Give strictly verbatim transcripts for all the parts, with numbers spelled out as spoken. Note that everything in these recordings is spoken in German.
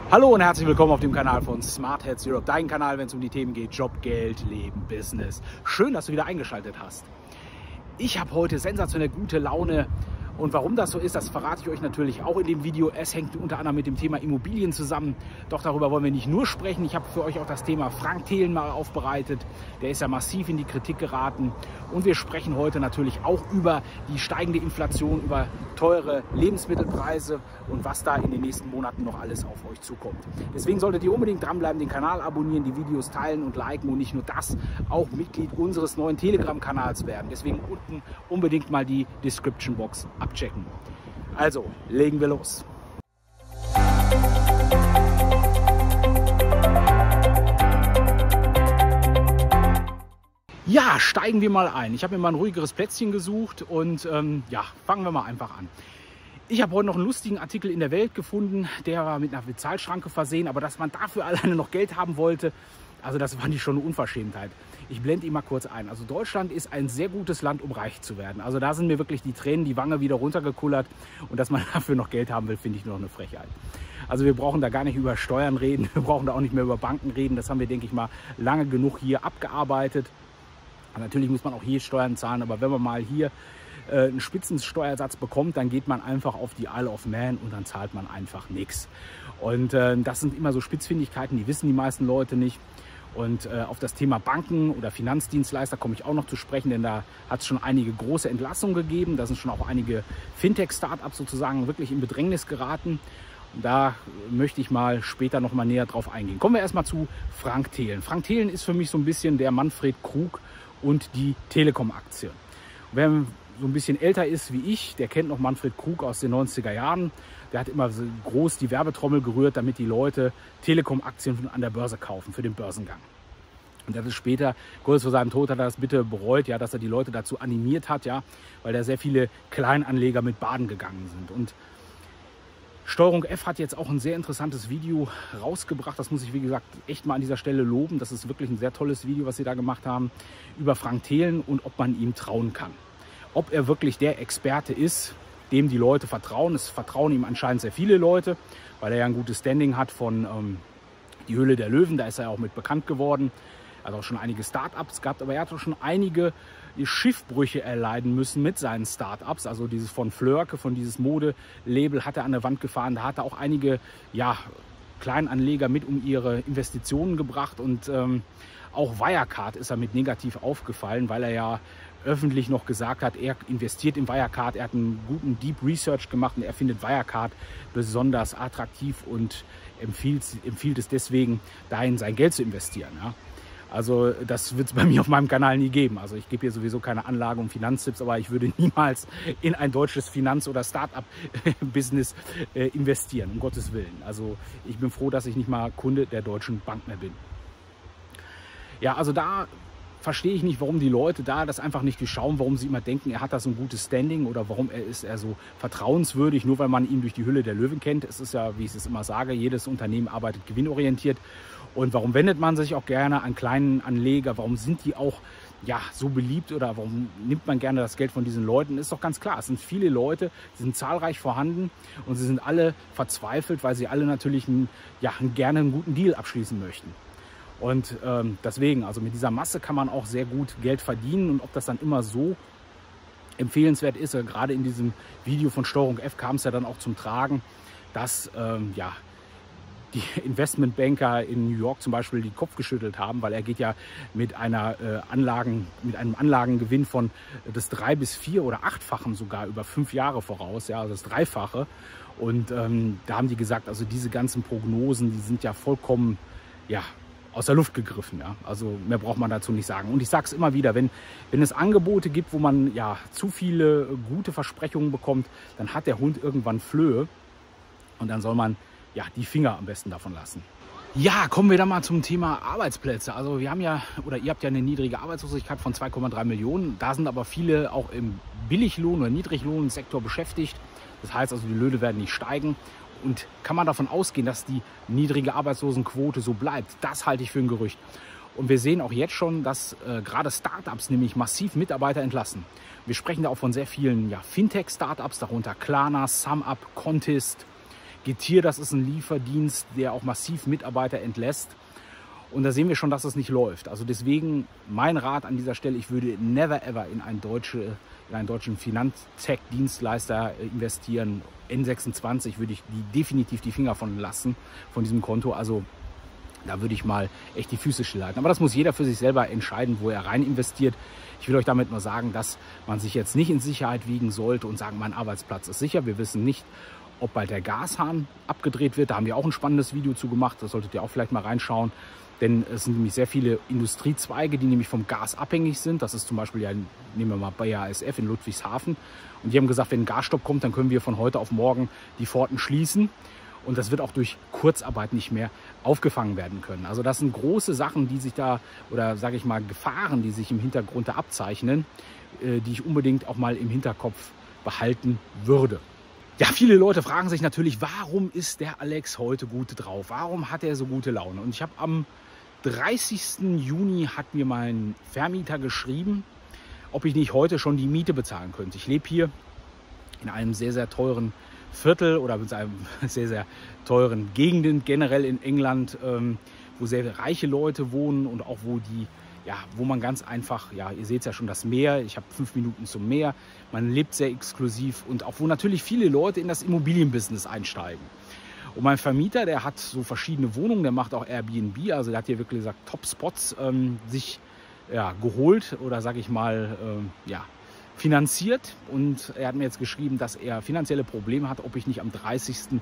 Hallo und herzlich willkommen auf dem Kanal von Smart Heads Europe, dein Kanal, wenn es um die Themen geht, Job, Geld, Leben, Business. Schön, dass du wieder eingeschaltet hast. Ich habe heute sensationell gute Laune. Und warum das so ist, das verrate ich euch natürlich auch in dem Video. Es hängt unter anderem mit dem Thema Immobilien zusammen. Doch darüber wollen wir nicht nur sprechen. Ich habe für euch auch das Thema Frank Thelen mal aufbereitet. Der ist ja massiv in die Kritik geraten. Und wir sprechen heute natürlich auch über die steigende Inflation, über teure Lebensmittelpreise und was da in den nächsten Monaten noch alles auf euch zukommt. Deswegen solltet ihr unbedingt dranbleiben, den Kanal abonnieren, die Videos teilen und liken und nicht nur das, auch Mitglied unseres neuen Telegram-Kanals werden. Deswegen unten unbedingt mal die Description-Box abchecken. Also, legen wir los. Ja, steigen wir mal ein. Ich habe mir mal ein ruhigeres Plätzchen gesucht und ähm, ja, fangen wir mal einfach an. Ich habe heute noch einen lustigen Artikel in der Welt gefunden, der war mit einer Bezahlschranke versehen, aber dass man dafür alleine noch Geld haben wollte, also das fand ich schon eine Unverschämtheit. Ich blende ihn mal kurz ein. Also Deutschland ist ein sehr gutes Land, um reich zu werden. Also da sind mir wirklich die Tränen die Wange wieder runtergekullert. Und dass man dafür noch Geld haben will, finde ich nur noch eine Frechheit. Also wir brauchen da gar nicht über Steuern reden. Wir brauchen da auch nicht mehr über Banken reden. Das haben wir, denke ich mal, lange genug hier abgearbeitet. Und natürlich muss man auch hier Steuern zahlen. Aber wenn man mal hier äh, einen Spitzensteuersatz bekommt, dann geht man einfach auf die Isle of Man und dann zahlt man einfach nichts. Und äh, das sind immer so Spitzfindigkeiten, die wissen die meisten Leute nicht. Und äh, auf das Thema Banken oder Finanzdienstleister komme ich auch noch zu sprechen, denn da hat es schon einige große Entlassungen gegeben. Da sind schon auch einige Fintech-Startups sozusagen wirklich in Bedrängnis geraten. Und da möchte ich mal später noch mal näher drauf eingehen. Kommen wir erstmal zu Frank Thelen. Frank Thelen ist für mich so ein bisschen der Manfred Krug und die Telekom-Aktie. Wer so ein bisschen älter ist wie ich, der kennt noch Manfred Krug aus den neunziger Jahren. Der hat immer so groß die Werbetrommel gerührt, damit die Leute Telekom-Aktien an der Börse kaufen für den Börsengang. Und das ist später, kurz vor seinem Tod, hat er das bitte bereut, ja, dass er die Leute dazu animiert hat, ja, weil da sehr viele Kleinanleger mit baden gegangen sind. Und Steuerung F hat jetzt auch ein sehr interessantes Video rausgebracht. Das muss ich, wie gesagt, echt mal an dieser Stelle loben. Das ist wirklich ein sehr tolles Video, was sie da gemacht haben, über Frank Thelen und ob man ihm trauen kann. Ob er wirklich der Experte ist, dem die Leute vertrauen. Es vertrauen ihm anscheinend sehr viele Leute, weil er ja ein gutes Standing hat von ähm, die Höhle der Löwen. Da ist er ja auch mit bekannt geworden. Er hat auch schon einige Start-ups gehabt, aber er hat auch schon einige Schiffbrüche erleiden müssen mit seinen Start-ups. Also dieses von Flörke, von dieses Modelabel hat er an der Wand gefahren. Da hat er auch einige ja, Kleinanleger mit um ihre Investitionen gebracht. Und ähm, auch Wirecard ist er mit negativ aufgefallen, weil er ja öffentlich noch gesagt hat, er investiert in Wirecard, er hat einen guten Deep Research gemacht und er findet Wirecard besonders attraktiv und empfiehlt, empfiehlt es deswegen, dahin sein Geld zu investieren. Ja. Also das wird es bei mir auf meinem Kanal nie geben. Also ich gebe hier sowieso keine Anlage- und Finanztipps, aber ich würde niemals in ein deutsches Finanz- oder Start-up-Business äh, investieren, um Gottes Willen. Also ich bin froh, dass ich nicht mal Kunde der Deutschen Bank mehr bin. Ja, also da verstehe ich nicht, warum die Leute da das einfach nicht durchschauen, warum sie immer denken, er hat da so ein gutes Standing oder warum er ist er so vertrauenswürdig, nur weil man ihn durch die Hülle der Löwen kennt. Es ist ja, wie ich es immer sage, jedes Unternehmen arbeitet gewinnorientiert. Und warum wendet man sich auch gerne an kleinen Anleger? Warum sind die auch ja, so beliebt oder warum nimmt man gerne das Geld von diesen Leuten? Ist doch ganz klar, es sind viele Leute, die sind zahlreich vorhanden und sie sind alle verzweifelt, weil sie alle natürlich einen, ja, gerne einen guten Deal abschließen möchten. Und ähm, deswegen, also mit dieser Masse kann man auch sehr gut Geld verdienen. Und ob das dann immer so empfehlenswert ist, gerade in diesem Video von Steuerung F kam es ja dann auch zum Tragen, dass ähm, ja, die Investmentbanker in New York zum Beispiel den Kopf geschüttelt haben, weil er geht ja mit einer äh, Anlagen, mit einem Anlagengewinn von äh, das drei bis vier oder achtfachen sogar über fünf Jahre voraus, ja, also das Dreifache. Und ähm, da haben die gesagt, also diese ganzen Prognosen, die sind ja vollkommen, ja, aus der Luft gegriffen. Ja? Also mehr braucht man dazu nicht sagen. Und ich sage es immer wieder, wenn, wenn es Angebote gibt, wo man ja zu viele gute Versprechungen bekommt, dann hat der Hund irgendwann Flöhe und dann soll man ja die Finger am besten davon lassen. Ja, kommen wir dann mal zum Thema Arbeitsplätze. Also wir haben ja, oder ihr habt ja eine niedrige Arbeitslosigkeit von zwei Komma drei Millionen. Da sind aber viele auch im Billiglohn- oder Niedriglohnsektor beschäftigt. Das heißt also, die Löhne werden nicht steigen. Und kann man davon ausgehen, dass die niedrige Arbeitslosenquote so bleibt? Das halte ich für ein Gerücht. Und wir sehen auch jetzt schon, dass äh, gerade Startups nämlich massiv Mitarbeiter entlassen. Wir sprechen da auch von sehr vielen ja, Fintech-Startups, darunter Klarna, SumUp, Contist, Getir, das ist ein Lieferdienst, der auch massiv Mitarbeiter entlässt. Und da sehen wir schon, dass das nicht läuft. Also deswegen mein Rat an dieser Stelle, ich würde never ever in einen, deutsche, in einen deutschen Finanztech-Dienstleister investieren. N sechsundzwanzig würde ich die definitiv die Finger von lassen, von diesem Konto. Also da würde ich mal echt die Füße stillhalten. Aber das muss jeder für sich selber entscheiden, wo er rein investiert. Ich will euch damit nur sagen, dass man sich jetzt nicht in Sicherheit wiegen sollte und sagen, mein Arbeitsplatz ist sicher. Wir wissen nicht, ob bald der Gashahn abgedreht wird. Da haben wir auch ein spannendes Video zu gemacht. Das solltet ihr auch vielleicht mal reinschauen. Denn es sind nämlich sehr viele Industriezweige, die nämlich vom Gas abhängig sind. Das ist zum Beispiel, ja, nehmen wir mal B A S F in Ludwigshafen. Und die haben gesagt, wenn ein Gasstopp kommt, dann können wir von heute auf morgen die Pforten schließen. Und das wird auch durch Kurzarbeit nicht mehr aufgefangen werden können. Also das sind große Sachen, die sich da, oder sage ich mal Gefahren, die sich im Hintergrund da abzeichnen, die ich unbedingt auch mal im Hinterkopf behalten würde. Ja, viele Leute fragen sich natürlich, warum ist der Alex heute gut drauf? Warum hat er so gute Laune? Und ich habe am dreißigsten Juni hat mir mein Vermieter geschrieben, ob ich nicht heute schon die Miete bezahlen könnte. Ich lebe hier in einem sehr, sehr teuren Viertel oder in einem sehr, sehr teuren Gegenden generell in England, ähm, wo sehr reiche Leute wohnen und auch wo die, ja, wo man ganz einfach, ja, ihr seht ja schon das Meer, ich habe fünf Minuten zum Meer, man lebt sehr exklusiv und auch wo natürlich viele Leute in das Immobilienbusiness einsteigen. Und mein Vermieter, der hat so verschiedene Wohnungen, der macht auch Airbnb, also der hat hier wirklich gesagt Top-Spots ähm, sich ja, geholt oder sage ich mal, ähm, ja, finanziert. Und er hat mir jetzt geschrieben, dass er finanzielle Probleme hat, ob ich nicht am dreißigsten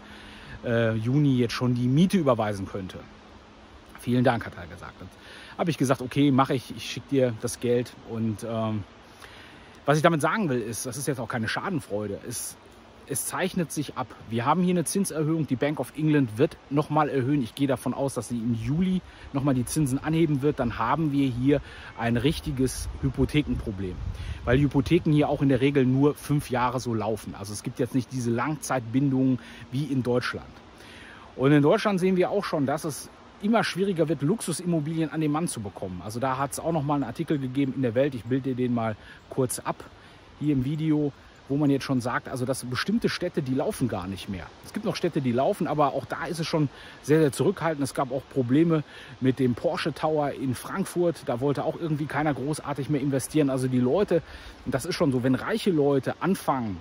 Juni jetzt schon die Miete überweisen könnte. Vielen Dank, hat er gesagt. Dann habe ich gesagt, okay, mache ich, ich schicke dir das Geld. Und ähm, was ich damit sagen will, ist, das ist jetzt auch keine Schadenfreude, ist, es zeichnet sich ab. Wir haben hier eine Zinserhöhung. Die Bank of England wird nochmal erhöhen. Ich gehe davon aus, dass sie im Juli nochmal die Zinsen anheben wird. Dann haben wir hier ein richtiges Hypothekenproblem. Weil Hypotheken hier auch in der Regel nur fünf Jahre so laufen. Also es gibt jetzt nicht diese Langzeitbindungen wie in Deutschland. Und in Deutschland sehen wir auch schon, dass es immer schwieriger wird, Luxusimmobilien an den Mann zu bekommen. Also da hat es auch nochmal einen Artikel gegeben in der Welt. Ich bilde den mal kurz ab hier im Video, wo man jetzt schon sagt, also dass bestimmte Städte, die laufen gar nicht mehr. Es gibt noch Städte, die laufen, aber auch da ist es schon sehr, sehr zurückhaltend. Es gab auch Probleme mit dem Porsche Tower in Frankfurt. Da wollte auch irgendwie keiner großartig mehr investieren. Also die Leute, und das ist schon so, wenn reiche Leute anfangen,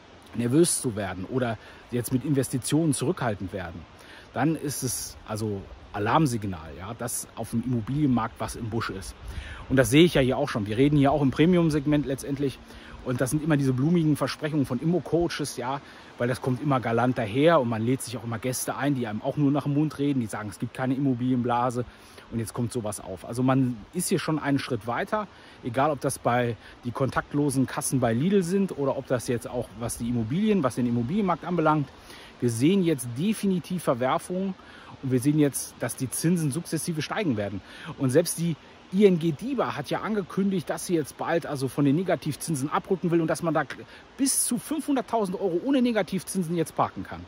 nervös zu werden oder jetzt mit Investitionen zurückhaltend werden, dann ist es also Alarmsignal, ja, dass auf dem Immobilienmarkt was im Busch ist. Und das sehe ich ja hier auch schon. Wir reden hier auch im Premium-Segment letztendlich. Und das sind immer diese blumigen Versprechungen von Immo-Coaches, ja, weil das kommt immer galant daher und man lädt sich auch immer Gäste ein, die einem auch nur nach dem Mund reden, die sagen, es gibt keine Immobilienblase und jetzt kommt sowas auf. Also man ist hier schon einen Schritt weiter, egal ob das bei die kontaktlosen Kassen bei Lidl sind oder ob das jetzt auch, was die Immobilien, was den Immobilienmarkt anbelangt. Wir sehen jetzt definitiv Verwerfungen und wir sehen jetzt, dass die Zinsen sukzessive steigen werden. Und selbst die I N G DiBa hat ja angekündigt, dass sie jetzt bald also von den Negativzinsen abrücken will und dass man da bis zu fünfhunderttausend Euro ohne Negativzinsen jetzt parken kann.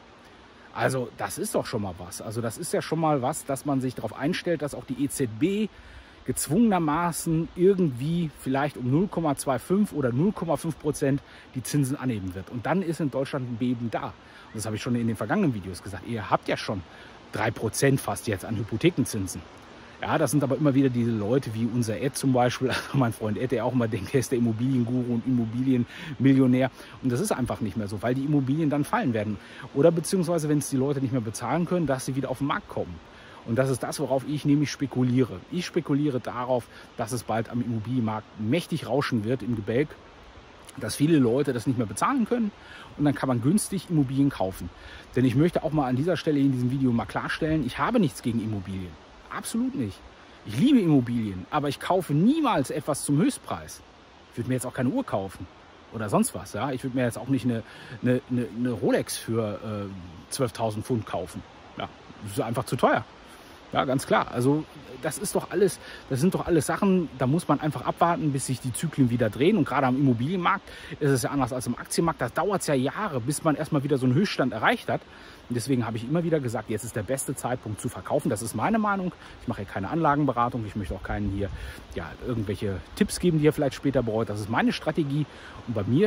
Also das ist doch schon mal was. Also das ist ja schon mal was, dass man sich darauf einstellt, dass auch die E Z B gezwungenermaßen irgendwie vielleicht um null Komma fünfundzwanzig oder null Komma fünf Prozent die Zinsen anheben wird. Und dann ist in Deutschland ein Beben da. Und das habe ich schon in den vergangenen Videos gesagt. Ihr habt ja schon drei Prozent fast jetzt an Hypothekenzinsen. Ja, das sind aber immer wieder diese Leute wie unser Ed zum Beispiel, also mein Freund Ed, der auch immer denkt, er ist der Immobilienguru und Immobilienmillionär. Und das ist einfach nicht mehr so, weil die Immobilien dann fallen werden. Oder beziehungsweise, wenn es die Leute nicht mehr bezahlen können, dass sie wieder auf den Markt kommen. Und das ist das, worauf ich nämlich spekuliere. Ich spekuliere darauf, dass es bald am Immobilienmarkt mächtig rauschen wird im Gebälk, dass viele Leute das nicht mehr bezahlen können und dann kann man günstig Immobilien kaufen. Denn ich möchte auch mal an dieser Stelle in diesem Video mal klarstellen, ich habe nichts gegen Immobilien. Absolut nicht. Ich liebe Immobilien, aber ich kaufe niemals etwas zum Höchstpreis. Ich würde mir jetzt auch keine Uhr kaufen oder sonst was. Ja? Ich würde mir jetzt auch nicht eine, eine, eine Rolex für äh, zwölftausend Pfund kaufen. Ja, das ist einfach zu teuer. Ja, ganz klar. Also das ist doch alles, das sind doch alles Sachen, da muss man einfach abwarten, bis sich die Zyklen wieder drehen. Und gerade am Immobilienmarkt ist es ja anders als im Aktienmarkt. Da dauert es ja Jahre, bis man erstmal wieder so einen Höchststand erreicht hat. Und deswegen habe ich immer wieder gesagt, jetzt ist der beste Zeitpunkt zu verkaufen. Das ist meine Meinung. Ich mache hier keine Anlagenberatung. Ich möchte auch keinen hier ja, irgendwelche Tipps geben, die ihr vielleicht später bereut. Das ist meine Strategie. Und bei mir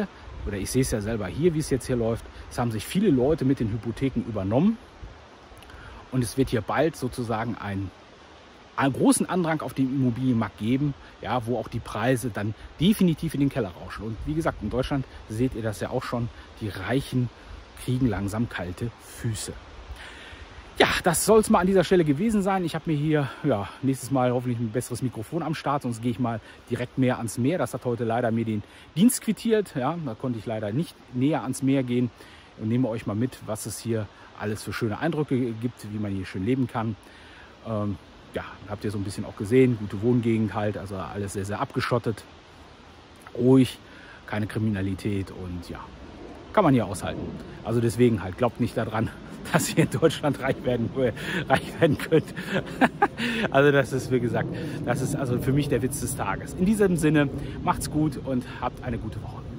oder ich sehe es ja selber hier, wie es jetzt hier läuft, es haben sich viele Leute mit den Hypotheken übernommen und es wird hier bald sozusagen ein einen großen Andrang auf dem Immobilienmarkt geben, ja, wo auch die Preise dann definitiv in den Keller rauschen. Und wie gesagt, in Deutschland seht ihr das ja auch schon, die Reichen kriegen langsam kalte Füße. Ja, das soll es mal an dieser Stelle gewesen sein. Ich habe mir hier ja, nächstes Mal hoffentlich ein besseres Mikrofon am Start, sonst gehe ich mal direkt mehr ans Meer. Das hat heute leider mir den Dienst quittiert. Ja, da konnte ich leider nicht näher ans Meer gehen und nehme euch mal mit, was es hier alles für schöne Eindrücke gibt, wie man hier schön leben kann. Ähm, Ja, habt ihr so ein bisschen auch gesehen, gute Wohngegend halt, also alles sehr, sehr abgeschottet, ruhig, keine Kriminalität und ja, kann man hier aushalten. Also deswegen halt, glaubt nicht daran, dass ihr in Deutschland reich werden, äh, reich werden könnt. Also das ist, wie gesagt, das ist also für mich der Witz des Tages. In diesem Sinne, macht's gut und habt eine gute Woche.